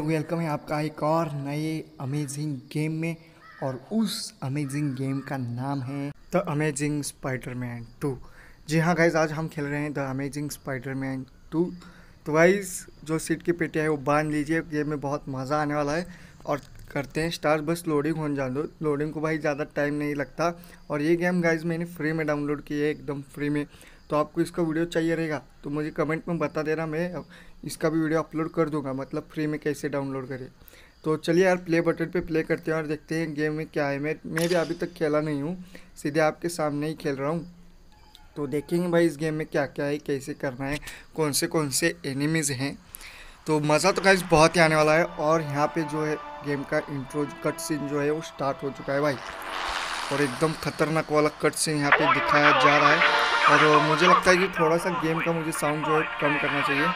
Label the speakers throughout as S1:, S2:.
S1: Welcome है आपका एक और नए अमेजिंग गेम में। और उस अमेजिंग गेम का नाम है द अमेजिंग स्पाइडरमैन 2। जी हाँ गाइज, आज हम खेल रहे हैं द अमेजिंग स्पाइडरमैन 2। तो गाइज जो सीट की पेटी है वो बांध लीजिए, गेम में बहुत मज़ा आने वाला है। और करते हैं स्टार्ट। बस लोडिंग होने जान दो, लोडिंग को भाई ज़्यादा टाइम नहीं लगता। और ये गेम गाइज मैंने फ्री में डाउनलोड की है, एकदम फ्री में। तो आपको इसका वीडियो चाहिए रहेगा तो मुझे कमेंट में बता देना, मैं इसका भी वीडियो अपलोड कर दूंगा, मतलब फ्री में कैसे डाउनलोड करें। तो चलिए यार, प्ले बटन पे प्ले करते हैं और देखते हैं गेम में क्या है। मैं भी अभी तक खेला नहीं हूँ, सीधे आपके सामने ही खेल रहा हूँ। तो देखेंगे भाई इस गेम में क्या क्या है, कैसे करना है, कौन से एनिमीज़ हैं। तो मज़ा तो गाइस बहुत ही आने वाला है। और यहाँ पे जो है गेम का इंट्रो कट सीन जो है वो स्टार्ट हो चुका है भाई। और एकदम खतरनाक वाला कट सीन यहाँ पे दिखाया जा रहा है। और मुझे लगता है कि थोड़ा सा गेम का मुझे साउंड जो है कम करना चाहिए।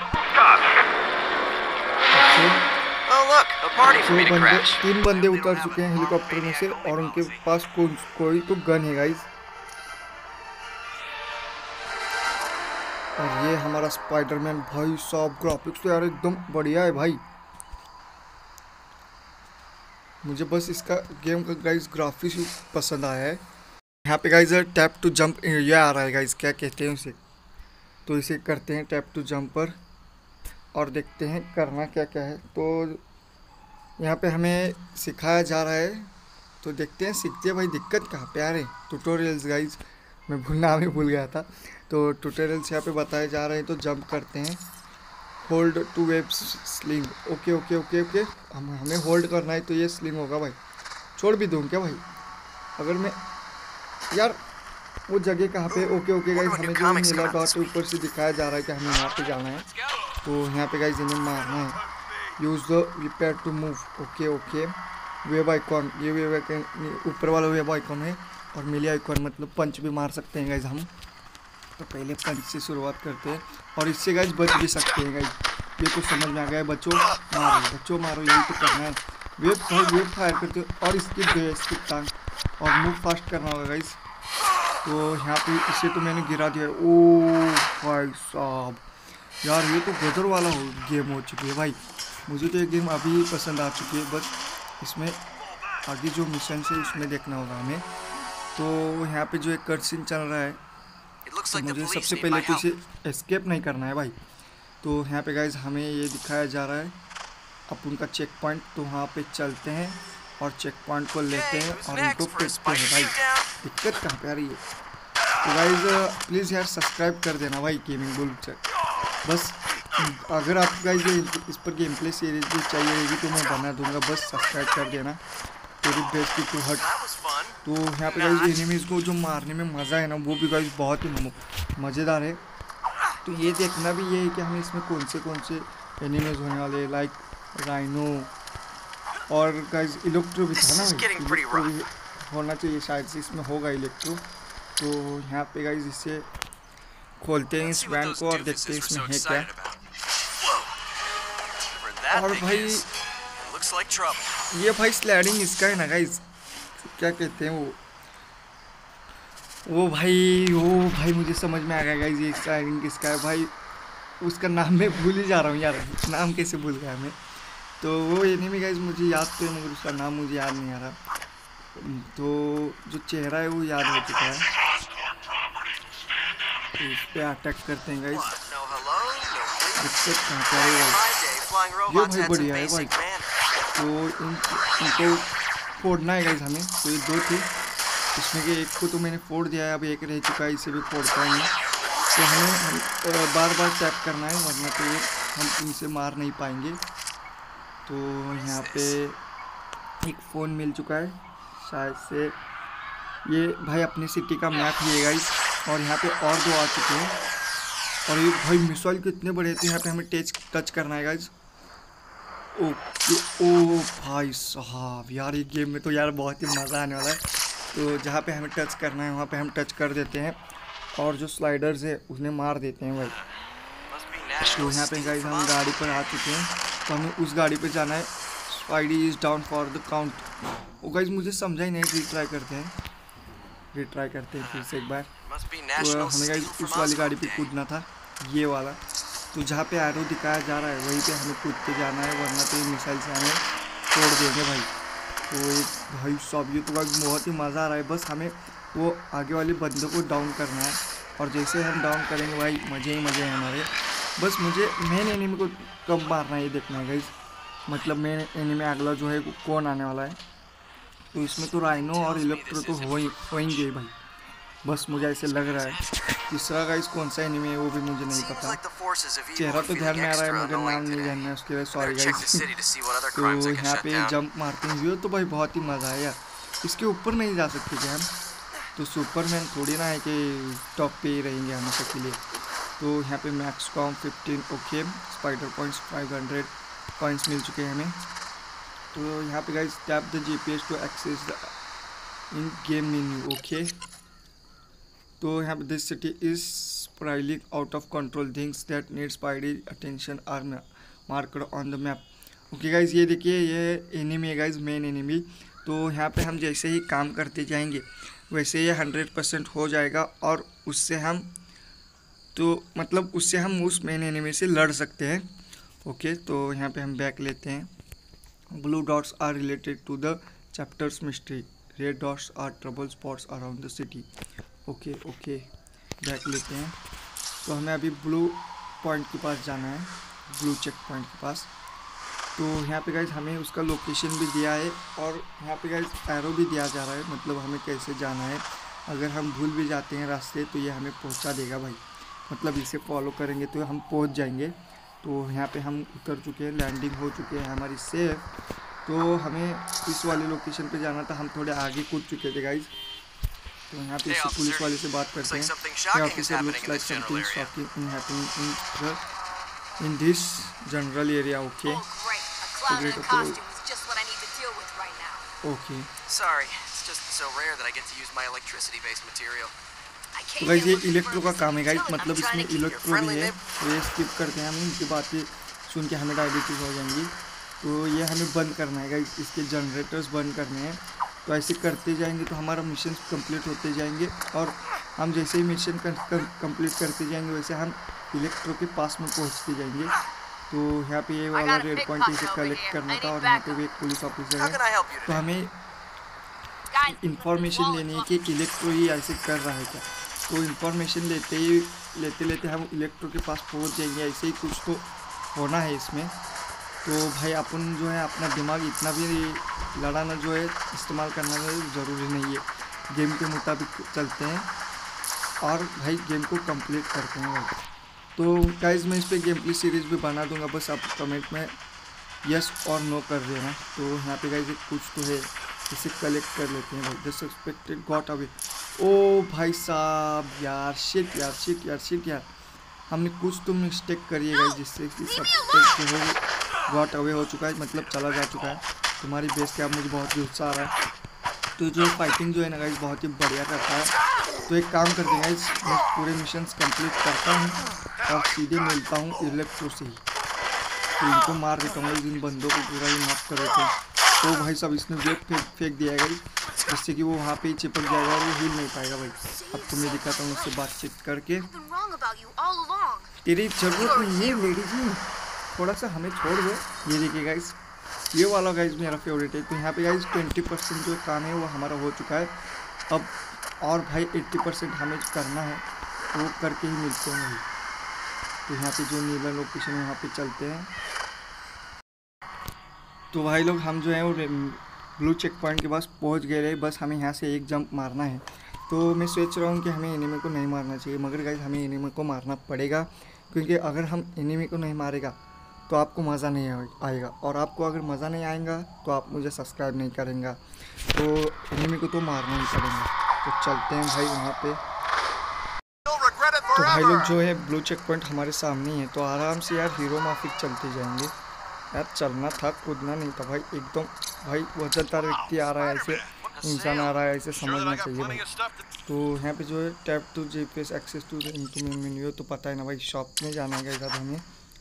S1: तीन बंदे उतर चुके हैं हेलीकॉप्टर में से और उनके पास कोई तो गन है गाइस। और ये हमारा स्पाइडरमैन भाई साहब, ग्राफिक्स तो यार एकदम बढ़िया है भाई। मुझे बस इसका गेम का गाइस ग्राफिक्स ही पसंद आया है। यहाँ पे गाइस टैप टू जंप ये आ रहा है गाइस, क्या कहते हैं उसे। तो इसे करते हैं टैप टू जंप पर और देखते हैं करना क्या क्या है। तो यहाँ पे हमें सिखाया जा रहा है, तो देखते हैं सीखते हैं भाई। दिक्कत कहाँ पे आ रहे ट्यूटोरियल्स गाइस, मैं नाम ही भूल गया था। तो ट्यूटोरियल्स यहाँ पे बताए जा रहे हैं। तो जंप करते हैं, hold to web sling. Okay okay okay okay, हमें होल्ड करना है तो ये स्लिंग होगा भाई। छोड़ भी दूँ क्या भाई अगर मैं, यार वो जगह कहाँ पे। ओके ओके गाइस, हमें जो नीला डॉट ऊपर से दिखाया जा रहा है कि हमें यहाँ पे जाना है। तो यहाँ पे गाइस इन्हें मारना है। Use the repair to move. Okay okay, web icon, ये वेब आइकॉन ऊपर वाला वेब आइकॉन है। और मिली आइकॉन मतलब पंच भी मार सकते हैं गाइस हम। तो पहले पंच से शुरुआत करते हैं और इससे गाइस बच भी सकते हैं गाइस। ये तो समझ में आ गया है, बच्चों मारो, यही तो करना है। वेब फायर करते हो और इसकी टांग और मूव फास्ट करना होगा गाइस। तो यहाँ पे इसे तो मैंने गिरा दिया। ओ भाई साहब यार, ये तो गदर वाला गेम हो चुकी है भाई। मुझे तो ये गेम अभी पसंद आ चुकी है। बस इसमें आगे जो मिशन है उसमें देखना होगा हमें। तो यहाँ पे जो एक कट सीन चल रहा है, तो मुझे सबसे पहले तो इसे एस्केप नहीं करना है भाई। तो यहाँ पे गाइज हमें ये दिखाया जा रहा है अपन का चेक पॉइंट। तो वहाँ पे चलते हैं और चेक पॉइंट को लेते हैं और उनको पीटते हैं भाई। दिक्कत कहाँ पे आ रही है। तो गाइज प्लीज़ यार सब्सक्राइब कर देना भाई गेमिंग बुल। बस अगर आप गाइज इस पर गेम प्ले सीरीज भी चाहिए रहेगी तो मैं बना दूंगा, बस सब्सक्राइब कर देना। तेरी बेस्ट की टू हट। तो यहाँ पे गाइज एनिमीज़ को जो मारने में मज़ा है ना, वो भी गाइज बहुत ही मज़ेदार है। तो ये देखना भी ये है कि हमें इसमें कौन से एनिमीज़ होने वाले हैं, लाइक राइनो और गाइज इलेक्ट्रो भी था ना, इलेक्ट्रो भी होना चाहिए शायद से, इसमें होगा इलेक्ट्रो। तो यहाँ पे गाइज इसे खोलते हैं इस वैन को और देखते हैं इसमें है क्या। और भाई ये भाई स्लाइडिंग इसका है ना गाइज, क्या कहते हैं वो भाई मुझे समझ में आ गया गाइज, ये स्लाइडिंग किसका है भाई। उसका नाम मैं भूल ही जा रहा हूँ यार, नाम कैसे भूल गया मैं। तो वो एनिमी गाइज मुझे याद तो है मगर उसका नाम मुझे याद नहीं आ रहा। तो जो चेहरा है वो याद हो चुका है। तो इस पर अटैक करते हैं गाइज। ये भाई बढ़िया है भाई। तो इनको फोड़ना है गाइज हमें। तो ये दो थे, इसमें के एक को तो मैंने फोड़ दिया है, अब एक रह चुका है, इसे भी फोड़ता हूँ। तो हमें बार बार टैप करना है वरना तो हम इनसे मार नहीं पाएंगे। तो यहाँ पे एक फ़ोन मिल चुका है शायद से, ये भाई अपनी सिटी का मैप ही है गाइज। और यहाँ पे और दो आ चुके हैं। और ये भाई मिसाइल कितने बड़े थे, यहाँ पे हमें टच करना है गाइज। ओके, ओ भाई साहब यार, ये गेम में तो यार बहुत ही मज़ा आने वाला है। तो जहाँ पे हमें टच करना है वहाँ पे हम टच कर देते हैं और जो स्लाइडर्स है उन्हें मार देते हैं भाई। तो यहाँ पे गाइज हम गाड़ी पर आ चुके हैं, तो हमें उस गाड़ी पे जाना है। Spidey is down for the count. वो गाइज मुझे समझा ही नहीं, रिट्राई करते हैं फिर से एक बार। तो हमें गाइज उस वाली गाड़ी पे कूदना था, ये वाला। तो जहाँ पे एरो दिखाया जा रहा है वहीं पे हमें कूद के जाना है, वरना तो ये मिसाइल से हमें तोड़ देंगे भाई। तो एक भाई सब ये तो बहुत ही मज़ा आ रहा है। बस हमें वो आगे वाले बंदे को डाउन करना है, और जैसे हम डाउन करेंगे भाई मज़े ही मज़े हैं हमारे। बस मुझे मेन एनिमी को कब मारना है ये देखना है गाइस, मतलब मेन एनिमी अगला जो है कौन आने वाला है। तो इसमें तो राइनो और इलेक्ट्रो तो होएंगे भाई, बस मुझे ऐसे लग रहा है। तीसरा गाइस कौन सा एनिमी है वो भी मुझे नहीं पता, चेहरा तो ध्यान में आ रहा है मगर नाम नहीं ध्यान में, उसके लिए सॉरी गाइस। तो यहाँ पे जंप मारते हैं व्यू, तो भाई बहुत ही मज़ा है यार। इसके ऊपर नहीं जा सकते क्या हम, तो सुपरमैन थोड़ी ना है कि टॉप पे ही रहेंगे हमेशा के लिए। तो यहाँ पे max com 15 okay, spider points 500 points मिल चुके हैं हमें। तो यहाँ पे guys tap the GPS to access the in game menu okay. तो यहाँ पे this city is spiralling out of control, things that need Spidey attention are marked on the map. Okay guys ये देखिए ये एनिमी है guys, main enemy. तो यहाँ पे हम जैसे ही काम करते जाएंगे वैसे ये 100% हो जाएगा, और उससे हम तो मतलब उससे हम उस मेन एनिमी से लड़ सकते हैं। ओके तो यहाँ पे हम बैक लेते हैं। Blue dots are related to the chapters mystery, red dots are trouble spots around the city. Okay okay back लेते हैं। तो हमें अभी ब्लू पॉइंट के पास जाना है, ब्लू चेक पॉइंट के पास। तो यहाँ पे गाइज हमें उसका लोकेशन भी दिया है, और यहाँ पे गाइज एरो भी दिया जा रहा है, मतलब हमें कैसे जाना है। अगर हम भूल भी जाते हैं रास्ते तो ये हमें पहुँचा देगा भाई, मतलब इसे फॉलो करेंगे तो हम पहुँच जाएंगे। तो यहाँ पे हम उतर चुके हैं, लैंडिंग हो चुके हैं हमारी सेफ। तो हमें इस वाले लोकेशन पे जाना था, हम थोड़े आगे कूद चुके थे गाइज। तो यहाँ पे इस पुलिस वाले से बात करते हैं। Officer looks like something shocking happening in this general area okay. Okay तो गाइस ये इलेक्ट्रो का काम है गाइस, मतलब इसमें इलेक्ट्रो भी है। तो ये स्किप करते हैं हम, इनकी बातें सुन के हमें डायबिटीज़ हो जाएंगी। तो ये हमें बंद करना है गाइस, इसके जनरेटर्स बंद करने हैं। तो ऐसे करते जाएंगे तो हमारा मिशन कंप्लीट होते जाएंगे, और हम जैसे ही मिशन कंप्लीट करते जाएंगे वैसे हम इलेक्ट्रो के पास में पहुंचते जाएंगे। तो यहाँ पे ये वाला रेड पॉइंट इसे कलेक्ट करना था, और यहाँ पे भी एक पुलिस ऑफिसर है। तो हमें इंफॉर्मेशन लेनी है कि इलेक्ट्रो ही ऐसे कर रहा है क्या। तो इंफॉर्मेशन लेते हम इलेक्ट्रो के पास पहुँच जाएंगे, ऐसे ही कुछ तो होना है इसमें। तो भाई अपन जो है अपना दिमाग इतना भी लड़ाना जो है इस्तेमाल करना ज़रूरी नहीं है, गेम के मुताबिक चलते हैं और भाई गेम को कंप्लीट करते हैं भाई। तो गाइस मैं इस पर गेम प्ले सीरीज़ भी बना दूंगा, बस आप कमेंट में यस और नो कर देना। तो यहाँ पे गाइस कुछ तो है, इसे कलेक्ट कर लेते हैं भाई। द सस्पेक्टेड गॉट अवे, ओ भाई साहब यार शिट यार हमने कुछ तो मिस्टेक करी है गाइस, जिससे कि सस्पेक्ट जो है गॉट अवे हो चुका है, मतलब चला जा चुका है। तुम्हारी बेस के आप मुझे बहुत ही उत्साह आ रहा है। तो जो फाइटिंग जो है ना गाइस बहुत ही बढ़िया करता है। तो एक काम करते हैं गाइस, मैं पूरे मिशंस कंप्लीट करता हूँ और सीधे मिलता हूँ इलेक्ट्रो से ही। तो इनको मार देता हूँ, इन बंदों को पूरा ही नॉक कर देते हैं। तो भाई सब इसने वेट फेंक दिया है गाइस, जिससे कि वो वहाँ पे ही चिपक जाएगा और वो हिल नहीं पाएगा भाई। अब तो मैं दिखाता हूँ उससे बातचीत करके। तेरी जरूरत नहीं है लेडी जी, थोड़ा सा हमें छोड़ दो। ये देखिए गाइस ये वाला गाइस मेरा फेवरेट है। तो यहाँ पे गाइस 20% जो काम है वो हमारा हो चुका है अब, और भाई 80% हमें करना है, वो करके ही मिलते हैं भाई। तो यहाँ पे जो नीला लोकेशन है वहाँ पे चलते हैं। तो भाई लोग हम जो है वो ब्लू चेक पॉइंट के पास पहुँच गए रहे, बस हमें यहाँ से एक जंप मारना है। तो मैं सोच रहा हूँ कि हमें एनिमी को नहीं मारना चाहिए, मगर गाइस हमें एनिमी को मारना पड़ेगा, क्योंकि अगर हम एनिमी को नहीं मारेगा तो आपको मज़ा नहीं आएगा, और आपको अगर मज़ा नहीं आएगा तो आप मुझे सब्सक्राइब नहीं करेंगे। तो एनिमी को तो मारना ही पड़ेगा। तो चलते हैं भाई वहाँ पे। तो भाई लोग जो है ब्लू चेक पॉइंट हमारे सामने ही है, तो आराम से यार हीरो माफिक चलते जाएंगे यार। चलना था, कूदना नहीं था भाई। एकदम भाई वजनदार व्यक्ति आ रहा है, ऐसे इंसान आ रहा है, ऐसे समझना चाहिए भाई। तो यहाँ पे जो है tap to GPS access to into menu, तो पता है ना भाई शॉप में जाना है गाइस हमें।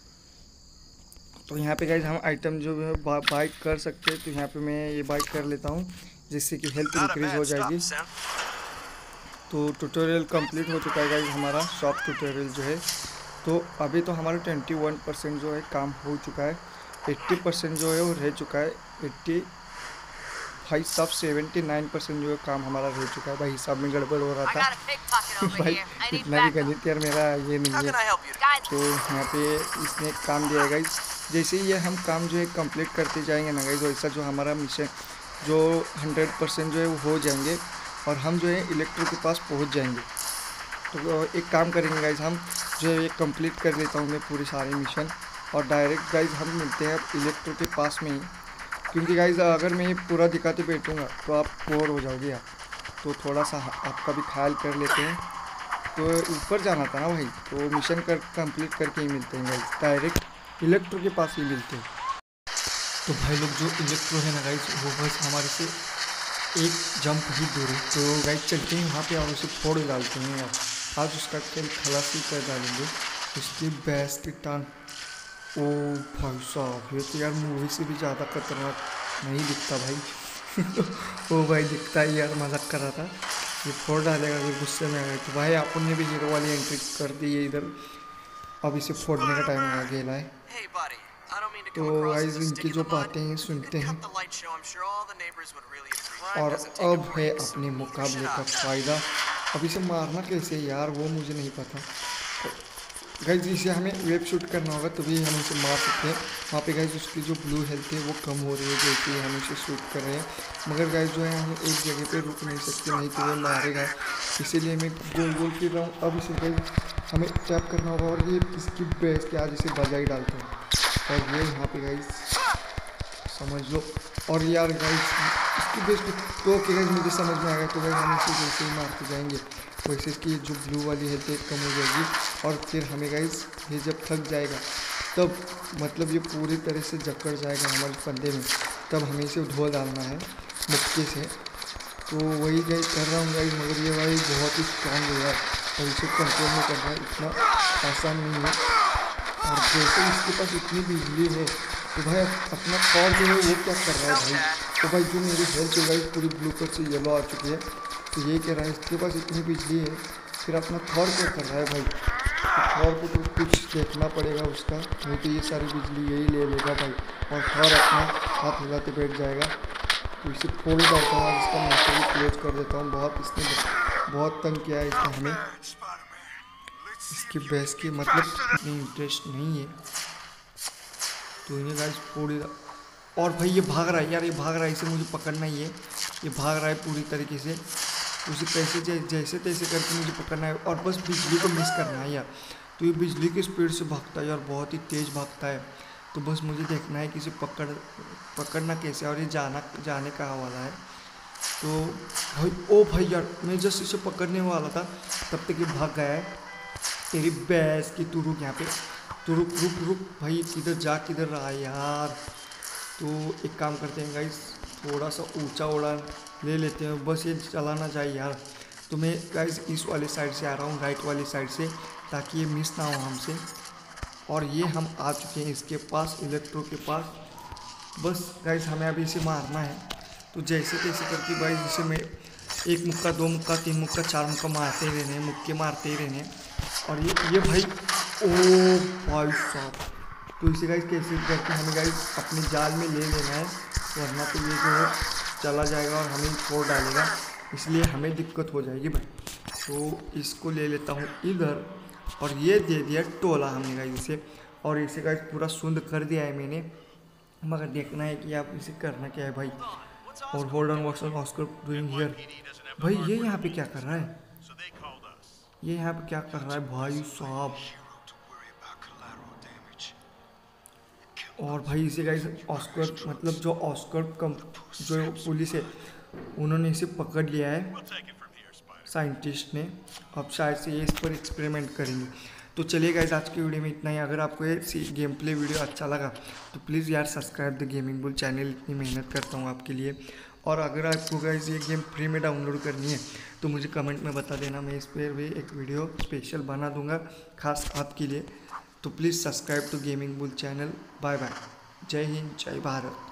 S1: तो यहाँ पे गाइस हम आइटम जो है बाई कर सकते हैं। तो यहाँ पे मैं ये बाई कर लेता हूँ, जिससे कि हेल्थ इंक्रीज हो जाएगी। तो ट्यूटोरियल कंप्लीट हो चुका है गाइस हमारा, शॉप ट्यूटोरियल जो है। तो अभी तो हमारा 21% जो है काम हो चुका है, 80% जो है वो रह चुका है। 80 भाई साहब 79% जो है काम हमारा रह चुका है। भाई हिसाब में गड़बड़ हो रहा था भाई इतना भी गणित यार मेरा ये नहीं है। तो यहाँ पे इसने काम दिया है गाइस, जैसे ही ये हम काम जो है कंप्लीट करते जाएंगे ना गाइस, वैसा जो हमारा मिशन जो 100% जो है वो हो जाएंगे और हम जो है इलेक्ट्रो के पास पहुँच जाएंगे। तो एक काम करेंगे गाइस, हम जो है ये कंप्लीट कर लेता हूँ मैं पूरी सारी मिशन और डायरेक्ट गाइस हम मिलते हैं इलेक्ट्रो के पास में ही, क्योंकि गाइस अगर मैं ये पूरा दिखाते बैठूँगा तो आप बोर हो जाओगे यार। तो थोड़ा सा आपका भी ख्याल कर लेते हैं। तो ऊपर जाना था ना भाई, तो मिशन कंप्लीट करके ही मिलते हैं गाइस, डायरेक्ट इलेक्ट्रो के पास ही मिलते हैं। तो भाई लोग जो इलेक्ट्रो है ना गाइस वो बस हमारे से एक जंप ही दूर है। तो गाइस चलते हैं वहाँ पे और उसे फोड़ डालते हैं यार, आज उसका खेल खलास ही कर डालेंगे। उसकी बेस्ट टान, ओ भाई साहब ये तो यार मूवी से भी ज़्यादा खतरनाक नहीं दिखता भाई ओ भाई दिखता ही यार, मजाक कर रहा था। ये फोड़ डालेगा अगर गुस्से में आ गए तो। भाई अपन ने भी हीरो वाली एंट्री कर दी है इधर, अब इसे फोड़ने का टाइम आ गया है। तो गाइस इनकी जो बातें हैं सुनते हैं और अब है अपने मुकाबले का फ़ायदा। अब इसे मारना कैसे यार वो मुझे नहीं पता गाइस, इसे हमें वेब शूट करना होगा तभी हम इसे मार सकते हैं। वहाँ पे गाइस उसकी जो ब्लू हेल्थ है वो कम हो रही है जैसे हम इसे शूट कर रहे हैं, मगर गाइस जो है हम एक जगह पे रुक नहीं सकते, नहीं तो वो मारेगा। इसीलिए मैं गोल गोल फिर रहा हूँ। अब इसे गाइस हमें टैप करना होगा और ये इसकी बेस के आज इसे बजा ही डालते हैं और ये यहाँ पे गाइस समझ लो। और यार गाइस इसकी बेस तो गाइस मुझे समझ में आ गया। तो गाइस हम इसे जैसे ही मारते जाएंगे वैसे इसकी जो ब्लू वाली हेल्थ है कम हो जाएगी और फिर हमें गाइस ये जब थक जाएगा तब मतलब ये पूरी तरह से जकड़ जाएगा हमारे फंदे में, तब हमें इसे धो डालना है मुक्के से। तो वही गाइस कर रहा हूँ गाइस, मगर ये भाई बहुत ही स्ट्रॉन्ग है यार और इसे कंट्रोल में करना इतना आसान नहीं है। और जैसे इसके पास इतनी बिजली है तो भाई अपना थॉर जो है वो क्या कर रहा है भाई। तो भाई जो मेरी हेल्थ है गाइस पूरी ब्लू कलर से येलो आ चुकी है, तो ये कह रहा है इसके पास इतनी बिजली है फिर अपना थॉर क्या कर रहा है भाई। तो थॉर को तो कुछ देखना पड़ेगा उसका, नहीं तो ये सारी बिजली यही ले लेगा भाई और थॉर अपना हाथ हिलाते बैठ जाएगा। तो इसे फोड़ डालता हूँ, इसका मोटर भी क्लोज कर देता हूँ। बहुत इसने बहुत तंग किया है इसने हमें, इसकी बेस की मतलब इतनी इंटरेस्ट नहीं है। तो इन्हें गाइस फोड़, और भाई ये भाग रहा है यार, ये भाग रहा है, इसे मुझे पकड़ना ही है। ये भाग रहा है पूरी तरीके से, उसे कैसे जैसे तैसे करके मुझे पकड़ना है और बस बिजली को मिस करना है यार। तो ये बिजली की स्पीड से भागता है यार, बहुत ही तेज़ भागता है। तो बस मुझे देखना है कि इसे पकड़ना कैसे और ये जाने कहाँ वाला है। तो भाई ओ भाई यार मैं जस्ट इसे पकड़ने वाला था तब तक ये भाग गया है। तेरी भैंस की तू रुक यहाँ पे, तू रुक रुक रुक भाई, किधर रहा है यार। तो एक काम करते हैं गाइस, थोड़ा सा ऊंचा उड़ान ले लेते हैं, बस ये चलाना चाहिए यार। तो मैं गाइस इस वाली साइड से आ रहा हूँ, राइट वाली साइड से, ताकि ये मिस ना हो हमसे। और ये हम आ चुके हैं इसके पास, इलेक्ट्रो के पास। बस गाइस हमें अभी इसे मारना है। तो जैसे तैसे करके गाइस इसे मैं एक मुक्का, दो मुक्का, तीन मुक्का, चार मुक्का मारते ही रहने, मुक्के मारते ही रहने। और ये भाई ओ भाई साहब, तो इसे गाइस कैसे करके हमें गाइस अपने जाल में ले लेना है, वरना तो ये जो है चला जाएगा और हमें फोड़ डालेगा, इसलिए हमें दिक्कत हो जाएगी भाई। तो इसको ले लेता हूँ इधर और ये दे दिया टोला हमने गाइस इसे, और इसे गाइस पूरा सुंद कर दिया है मैंने, मगर देखना है कि आप इसे करना क्या है भाई। और hold on Oscar doing here, भाई ये यहाँ पे क्या कर रहा है, ये यहाँ पे क्या कर रहा है भाई साहब। और भाई इसे गाइस ऑस्कर मतलब जो ऑस्कर कम जो पुलिस है उन्होंने इसे पकड़ लिया है, साइंटिस्ट ने। अब शायद से ये इस पर एक्सपेरिमेंट करेंगे। तो चलिए गाइस आज की वीडियो में इतना ही। अगर आपको ये गेम प्ले वीडियो अच्छा लगा तो प्लीज़ यार subscribe the Gaming Bull channel, इतनी मेहनत करता हूँ आपके लिए। और अगर आपको गाइस ये गेम फ्री में डाउनलोड करनी है तो मुझे कमेंट में बता देना, मैं इस पर भी एक वीडियो स्पेशल बना दूंगा खास आपके लिए। तो please subscribe to Gaming Bull channel. Bye bye, जय हिंद, जय भारत।